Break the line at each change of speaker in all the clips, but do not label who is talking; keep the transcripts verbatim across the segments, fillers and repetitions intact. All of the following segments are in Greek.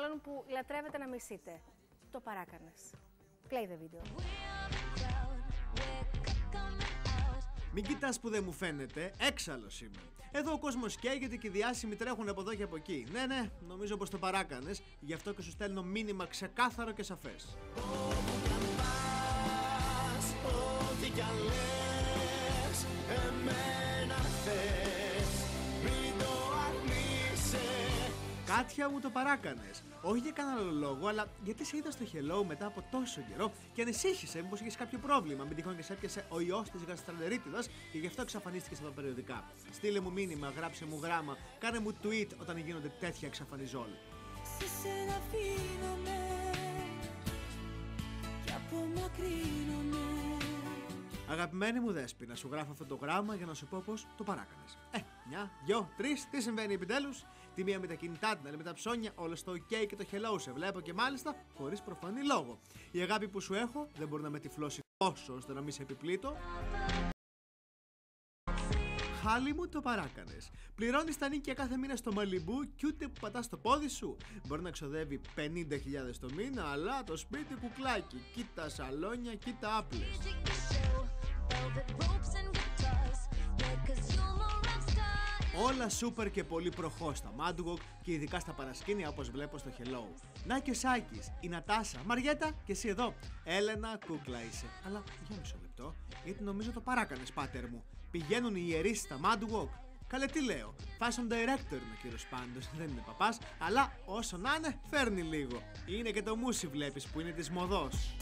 αυτόν που λατρεύετε να μισείτε. Το παράκανες. Play the video.
Μην κοιτάς που δεν μου φαίνεται, έξαλλος είμαι. Εδώ ο κόσμος καίγεται και οι διάσημοι τρέχουν από εδώ και από εκεί. Ναι, ναι, νομίζω πως το παράκανες, γι' αυτό και σου στέλνω μήνυμα ξεκάθαρο και σαφές. Ό,τι κι αν λες, εμένα θες, μην το αρνείσαι. Κάτια μου, το παράκανες. Όχι για κανένα άλλο λόγο, αλλά γιατί σε είδα στο Hello μετά από τόσο καιρό και ανησύχησε μήπως είχες κάποιο πρόβλημα. Μην τυχόν και σε έπιασε ο ιός της γαστραντερίτιδας και γι' αυτό εξαφανίστηκες από τα περιοδικά. Στείλε μου μήνυμα, γράψε μου γράμμα, κάνε μου tweet όταν γίνονται τέτοια εξαφανιζόλ. Σε σένα αφήνομαι και απομακρύνομαι. Αγαπημένη μου δέσποινα, σου γράφω αυτό το γράμμα για να σου πω πως το παράκανες. Ε, μια, δυο, τρεις, τι συμβαίνει επιτέλους? Τη μία με τα κινητά, την άλλη με τα ψώνια, όλο στο ok και το hello σε βλέπω και μάλιστα χωρίς προφανή λόγο. Η αγάπη που σου έχω δεν μπορεί να με τυφλώσει τόσο ώστε να μην σε επιπλήττω. Χάλι μου, το παράκανες. Πληρώνεις τα νίκια κάθε μήνα στο Μαλιμπού και ούτε που πατάς το πόδι σου. Μπορεί να ξοδεύει πενήντα χιλιάδες το μήνα, αλλά το σπίτι κουκλάκι. Κοίτα σαλόνια, κοίτα άπλες. Όλα σούπερ και πολύ προχώ στα Madwalk και ειδικά στα παρασκήνια όπως βλέπω στο Hello. Να και ο Σάκης, η Νατάσα, Μαριέτα και εσύ εδώ. Έλενα, κούκλα είσαι. Αλλά για μισό λεπτό, γιατί νομίζω το παράκανες, πάτερ μου. Πηγαίνουν οι ιερείς στα Madwalk. Καλέ, τι λέω, fashion director είμαι ο κύριος πάντως, δεν είναι παπάς, αλλά όσο να είναι φέρνει λίγο. Είναι και το μουσι βλέπεις που είναι της μοδός.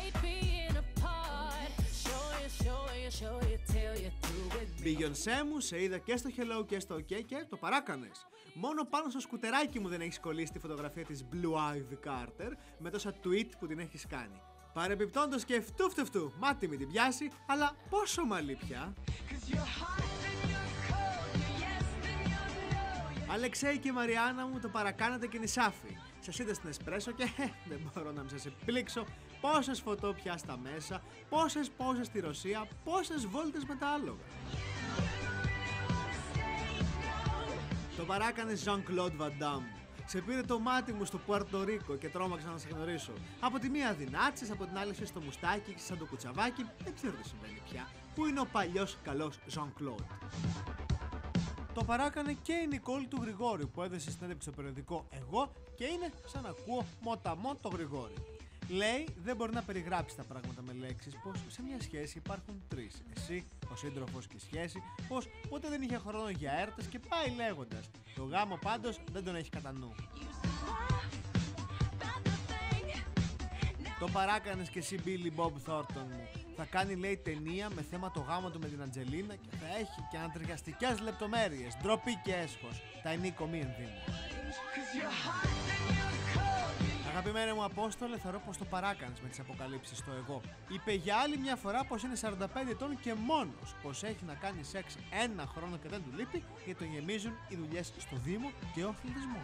Beyoncé μου, σε είδα και στο Hello και στο OK και το παράκανες. Μόνο πάνω στο σκουτεράκι μου δεν έχεις κολλήσει τη φωτογραφία της Blue Ivy Carter με τόσα tweet που την έχεις κάνει. Παρεμπιπτόντως και φτου φτου φτου, μάτι μην την πιάσει, αλλά πόσο μαλλί πια. Αλεξέη και Μαριάννα μου, το παρακάνατε και νησάφι. Σας είδα στην Εσπρέσο και ε, δεν μπορώ να μην σας επιλήξω. Πόσες φωτό πια στα μέσα, πόσες πόσες στη Ρωσία, πόσες βόλτες με τα άλογα. Το παράκανες Jean-Claude Van Damme. Σε πήρε το μάτι μου στο Πουέρτο Ρίκο και τρόμαξα να σε γνωρίσω. Από τη μία δυνάτσες, από την άλλη είσαι στο μουστάκι και σαν το κουτσαβάκι, δεν ξέρω τι συμβαίνει πια. Πού είναι ο παλιός καλός Jean-Claude? Το παράκανε και η Νικόλ του Γρηγόριου που έδωσε συνέντευξη στο περιοδικό Εγώ και είναι σαν να ακούω μοταμό το Γρηγόρη. Λέει δεν μπορεί να περιγράψει τα πράγματα με λέξεις, πως σε μια σχέση υπάρχουν τρεις. Εσύ, ο σύντροφος και η σχέση, πως ποτέ δεν είχε χρόνο για έρτες και πάει λέγοντας. Το γάμο πάντως δεν τον έχει κατά νου. Το παράκανες και εσύ Billy Bob Thornton μου. Θα κάνει λέει ταινία με θέμα το γάμο του με την Αντζελίνα και θα έχει και ανατριχιαστικές λεπτομέρειες, ντροπή και έσχος. Τα ενίκο μη ενδύμω. Αγαπημένη μου Απόστολε, θεωρώ πως το παράκανες με τις αποκαλύψεις στο εγώ. Είπε για άλλη μια φορά πως είναι σαράντα πέντε ετών και μόνος, πως έχει να κάνει σεξ ένα χρόνο και δεν του λείπει γιατί τον γεμίζουν οι δουλειές στο Δήμο και ο αθλητισμός.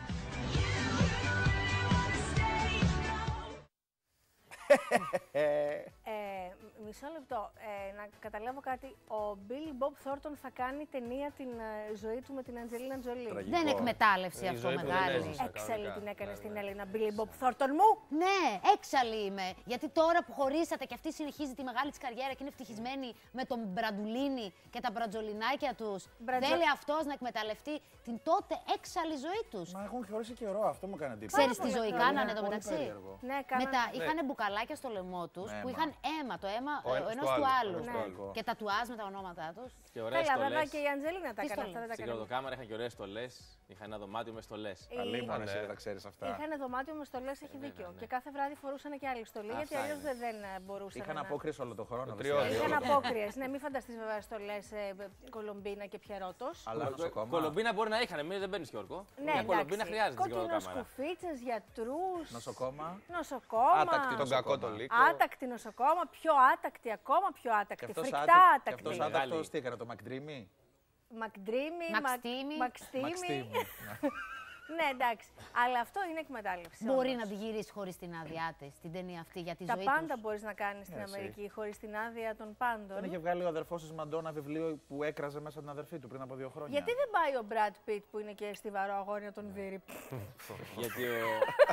ε, μισό λεπτό, ε, να καταλάβω κάτι. Ο Billy Bob Thornton θα κάνει ταινία την ε, ζωή του με την Αντζελίνα Τζολί.
Δεν είναι εκμετάλλευση αυτό μεγάλη.
Έξαλλη την έκανε στην Έλληνα Billy Bob Thornton μου.
Ναι, έξαλλη είμαι. Γιατί τώρα που χωρίσατε και αυτή συνεχίζει τη μεγάλη της καριέρα και είναι ευτυχισμένη με τον Μπραντουλίνι και τα μπρατζολινάκια τους, Μπρατζο... θέλει αυτός να εκμεταλλευτεί την τότε έξαλλη ζωή τους.
Μα έχουν χωρίσει καιρό, αυτό μου κάνει εντύπωση.
Ξέρεις τι ζωή κάνανε το μεταξύ?
Ναι, κάνανε.
Είχαν μπουκαλάκια στο λαιμό τους που είχαν αίμα, το αίμα ο ενός του άλλου. Και τατουάζ με τα ονόματά τους.
Καλά, βέβαια και η Αντζελίνα τα έκανε αυτά.
Στην κροδοκάμερα είχαν και ωραίες στολές. Είχα ένα δωμάτιο με στολές.
Καλή μου εσύ δεν τα ξέρεις αυτά.
Είχαν δωμάτιο με στολές, έχει δίκιο. Και κάθε βράδυ φορούσαν και άλλη στολή, γιατί αλλιώς δεν μπορούσαν.
Είχαν απόκριες όλο τον χρόνο.
Είχαν απόκριες. Ναι, μην φανταστείς βέβαια στολές Κολομπίνα και Πιερώτος.
Κολομπίνα μπορεί να είχαν, εμείς δεν παίρνεις και όρκο.
Ναι,
Κολομπίνα χρειάζεται στην κροδοκάμερα.
Σκουφίτσες, γιατρούς.
Νοσοκόμα.
Νοσοκόμα.
Άτακτη τον κακό το λύκο.
Άτακτη νοσοκόμα, πιο άτακτη, ακόμα πιο άτακτη. Φρικτά άτακτη.
Και αυτός άτακτος τι έκανε, το Μακντρίμι.
Μακντρίμι,
Μαξτίμι.
Μαξτίμι. Ναι, εντάξει. Αλλά αυτό είναι εκμετάλλευση.
Μπορεί
όμως.
να τη γυρίσει χωρίς την άδειά της, την ταινία αυτή για τη
Τα
ζωή
πάντα
τους.
μπορείς να κάνεις στην
Ναι, εσύ.
Αμερική χωρίς την άδεια των πάντων.
Δεν είχε βγάλει ο αδερφός της Μαντόνα βιβλίο που έκραζε μέσα την αδερφή του πριν από δύο χρόνια.
Γιατί δεν πάει ο Μπραντ Πιτ που είναι και στιβαρό αγώνια τον Βίρι.
Γιατί ο,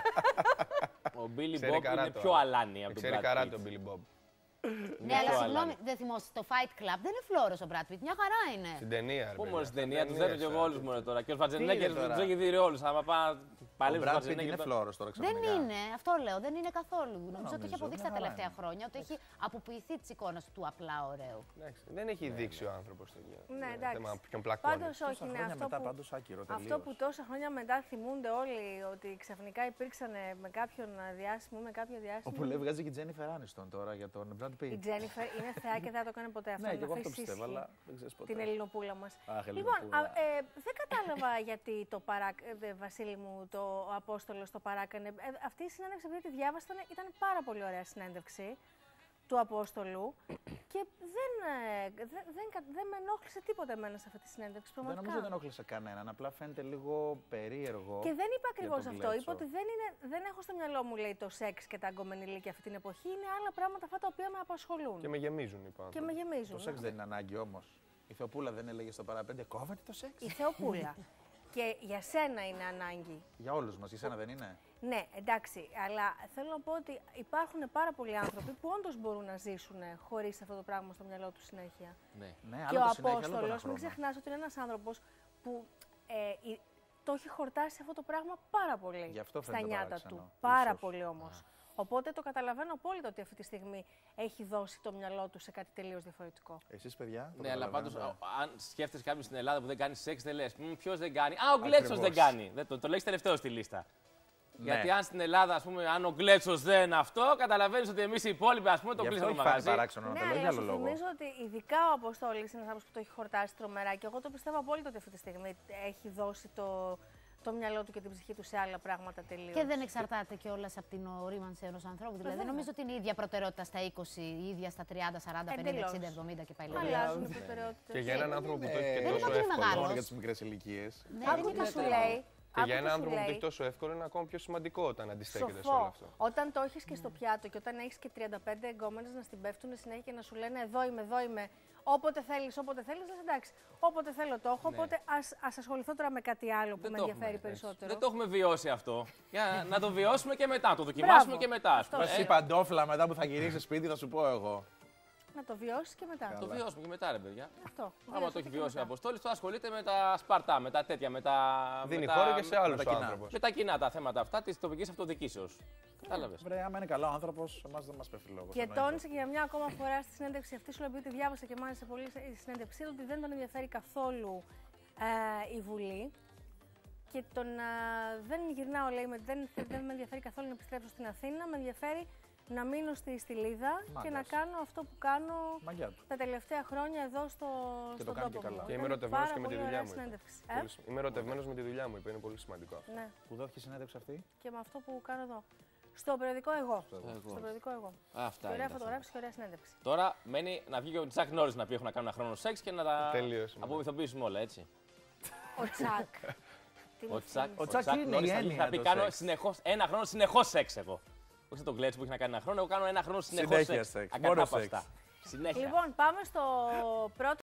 ο Billy
Ξέρει
Bob είναι
καράτο.
πιο αλάνι από τον
Ξέρει
Brad
καράτε
Pitt.
ο Billy Bob.
Ναι, αλλά
πιο
συγγνώμη,
αλάνι.
δεν θυμόσαι το Fight Club. Δεν είναι φλόρος ο Brad Pitt, μια χαρά είναι.
Στην ταινία, ρε
Πού
παιδιά.
μόνο στην ταινία του
Ταινίες,
δέρνει και εγώ
ε.
όλου μόνο τώρα. Και ο
Τι
Σβατζενέγκερ
είναι τώρα?
του έχει δει όλου. Άμα πάει
Ο
παλέψει
Brad
ο
Pitt είναι
Σβατζενέγκερ.
φλόρος τώρα
Δεν
ξαφνικά.
είναι, αυτό λέω, δεν είναι καθόλου. Νομίζω ότι έχει
νομίζω,
αποδείξει
μια
τα
χαρά
τελευταία
είναι.
χρόνια ότι έχει αποποιηθεί τη εικόνα του απλά ωραίου.
Εντάξει, δεν έχει δείξει ο άνθρωπος τέτοιο.
Ναι,
Είναι
εντάξει.
θέμα ποιον πλακώνει.
Πάντως όχι,
Τόσα
είναι
χρόνια
αυτό
μετά,
που,
πάντως άκυρο,
αυτό
τελείως.
που τόσα χρόνια μετά θυμούνται όλοι ότι ξαφνικά υπήρξαν με κάποιον διάσημο, με κάποιο διάσημο.
Όπου λέει βγάζει και η Τζένιφερ Άνιστον τώρα για τον Brad Pitt.
Η Τζένιφερ είναι θεά και δεν θα το κάνει ποτέ αυτό.
Ναι,
να
και εγώ αυτό
αφήσει
πιστεύω,
ήσυχη
αλλά δεν ξέρεις ποτέ.
την Ελληνοπούλα μας.
Αχ,
Λοιπόν,
Ελληνοπούλα.
α, ε, δεν κατάλαβα γιατί το παρά... ε, Βασίλη μου, το ο Απόστολος το παράκανε. Ε, αυτή η συνέντευξη, επειδή τη διάβασα, ήταν, ήταν πάρα πολύ ωραία συνέντευξη του Απόστολου και δεν, ε, δεν, δεν, κα- δεν με ενόχλησε τίποτα εμένα σε αυτή τη συνέντευξη.
Δεν
Πραγματικά.
νομίζω ότι δεν ενόχλησε κανέναν, απλά φαίνεται λίγο περίεργο.
Και δεν είπα ακριβώ
τον
αυτό.
Γκλέτσο.
Είπα ότι δεν, είναι, δεν έχω στο μυαλό μου, λέει, το σεξ και τα αγκομενηλίκια αυτή την εποχή. Είναι άλλα πράγματα αυτά τα οποία με απασχολούν.
Και με γεμίζουν, είπα.
Και με γεμίζουν.
Το σεξ δεν είναι ανάγκη όμως. Η Θεοπούλα δεν έλεγε στο παραπέντε, κόβεται το σεξ.
Η Θεοπούλα. Και για σένα είναι ανάγκη.
Για όλους μας, για σένα δεν είναι.
Ναι, εντάξει, αλλά θέλω να πω ότι υπάρχουν πάρα πολλοί άνθρωποι που όντως μπορούν να ζήσουν χωρίς αυτό το πράγμα στο μυαλό του συνέχεια.
Ναι.
Ναι,
Και
άλλο
ο
το συνέχεια, άλλο το ένα
Απόστολος, μην
χρόνο.
ξεχνάς ότι είναι ένας άνθρωπος που ε, η- το έχει χορτάσει αυτό το πράγμα πάρα πολύ
Γι' αυτό
στα
φαίνεται
νιάτα
παράξενο,
του. Πάρα
ίσως.
πολύ όμως. Οπότε το καταλαβαίνω απόλυτα ότι αυτή τη στιγμή έχει δώσει το μυαλό του σε κάτι τελείως διαφορετικό.
Εσείς, παιδιά. το
Ναι, αλλά πάντω,
καταλαβαίνετε.
αν σκέφτεσαι κάποιον στην Ελλάδα που δεν κάνει σεξ, δεν λε. Ποιο δεν κάνει. Α, ο Γκλέτσο δεν
Ακριβώς.
κάνει. Δεν, το το λέει τελευταίο στη λίστα.
Ναι.
Γιατί αν στην Ελλάδα, ας πούμε, αν ο Γκλέτσο δεν αυτό, καταλαβαίνει ότι εμεί οι υπόλοιποι, ας πούμε, το
Γι' αυτό
κλείσαμε
έχει
το
φάνει
μαγαζί.
παράξενο να
Ναι,
το λέω για
αλλά
άλλο
σου
λόγο.
θυμίζω ότι ειδικά ο Αποστόλης είναι ένας άνθρωπος που το έχει χορτάσει τρομερά και εγώ το πιστεύω απόλυτα ότι αυτή τη στιγμή έχει δώσει το, το μυαλό του και την ψυχή του σε άλλα πράγματα τελείως.
Και δεν εξαρτάται κιόλα από την ορίμανση ενό ανθρώπου. Δηλαδή, δεν νομίζω ότι είναι η ίδια προτεραιότητα στα είκοσι, η ίδια στα τριάντα, σαράντα, πενήντα,
Εντελώς.
εξήντα, εβδομήντα και πάει λέγοντας.
Αλλάζουν οι προτεραιότητες.
Και για έναν άνθρωπο που το έχει και
Δεν είναι
τόσο
ότι είναι
εύκολο
μεγάλος.
για τις μικρές ηλικίες.
Ναι,
Άκου
δεν
τι
είναι
σου
εύκολο.
λέει.
Και
άκου
για
τι
έναν
σου
άνθρωπο που το
λέει.
έχει τόσο εύκολο είναι ακόμα πιο σημαντικό όταν αντιστέκεται σε όλο
Σοφό.
αυτό.
Όταν το έχει και στο πιάτο και όταν έχει και τριάντα πέντε εγκόμενες να στην πέφτουν συνέχεια και να σου λένε εδώ είμαι, εδώ είμαι. Όποτε θέλει, όποτε θέλει, λες εντάξει. Όποτε θέλω το έχω. Οπότε ας, ας ασχοληθώ τώρα με κάτι άλλο που
Δεν
με
το
ενδιαφέρει
έχουμε, έτσι.
περισσότερο.
Δεν το έχουμε βιώσει αυτό. Για να το βιώσουμε και μετά. Να το δοκιμάσουμε
Μπράβο.
και μετά. ας πούμε.
Εσύ
Ε,
παντόφλα μετά που θα γυρίσει σπίτι, θα σου πω εγώ.
Να το βιώσει και μετά.
Το βιώσουμε και μετά, ρε παιδιά.
Αυτό.
Άμα
Βιώσω
το έχει
και
βιώσει ο
μετά.
Αποστόλης, τώρα ασχολείται με τα σπαρτά, με τα τέτοια, με τα.
Δίνει
με
χώρο
τα-
και σε άλλους τα κοινά.
Με
άνθρωπος.
τα κοινά τα θέματα αυτά τη τοπική αυτοδιοικήσεω. Κατάλαβε.
Βρε, άμα είναι καλό άνθρωπο, εμά δεν μα πέφτει λόγο.
Και τόνισε και για μια ακόμα φορά στη συνέντευξη αυτή, σου λέει ότι διάβασα και μάλιστα πολύ η συνέντευξή του, ότι δεν τον ενδιαφέρει καθόλου ε, η Βουλή. Και τον, ε, δεν γυρνάω, λέει, με, δεν, δεν με ενδιαφέρει καθόλου να επιστρέψω στην Αθήνα. Με ενδιαφέρει να μείνω στη Στυλίδα και
Μάγκας.
να κάνω αυτό που κάνω
Μαγιά του.
τα τελευταία χρόνια εδώ στο,
Και το
στον
κάνει και
τόπο
καλά.
μου.
Και
Ήταν
είμαι ερωτευμένος
πάρα
και με τη
πολύ
δουλειά
ωραία
μου, είπε.
συνέντευξη. Ε?
Πολύ σ- Είμαι ερωτευμένο με τη δουλειά μου, είπε. Είναι πολύ σημαντικό αυτό.
Ναι,
Που δόθηκε συνέντευξη αυτή.
και με αυτό που κάνω εδώ. Στο περιοδικό εγώ. Στο
Εγώ.
περιοδικό εγώ.
Αυτά
Και ωραία
είναι.
φωτογράφηση και ωραία συνέντευξη.
Τώρα μένει να βγει και ο Τσακ Νόρις να πει: Έχω να κάνω ένα χρόνο σεξ και να τα
Τελείωσε.
αποβυθοποιήσουμε όλα, έτσι.
Ο Τσακ. Τι μου
Ο Τσακ,
θύμισε.
Ο Τσακ είναι
Νόρις
η
θα, βγει,
έννοια
θα πει:
το
Κάνω
σεξ.
συνεχώς, ένα χρόνο συνεχώ σεξ εγώ. Όχι σαν τον Γκλέτσο που έχει να κάνει ένα χρόνο, εγώ κάνω ένα χρόνο συνεχώ
Συνέχεια
σεξ.
σεξ,
Ακατάπαυστα.
μόνο σεξ.
Συνέχεια.
Λοιπόν, πάμε στο πρώτο.